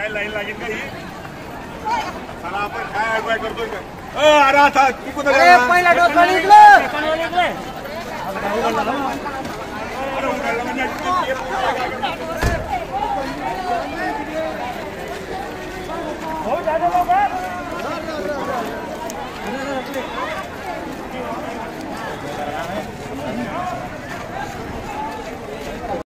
काय लाईन लागेल का ही? चला आपण काय ऍडवाय करतोय का? अरे आता तू कुठं पहिला डोस अरे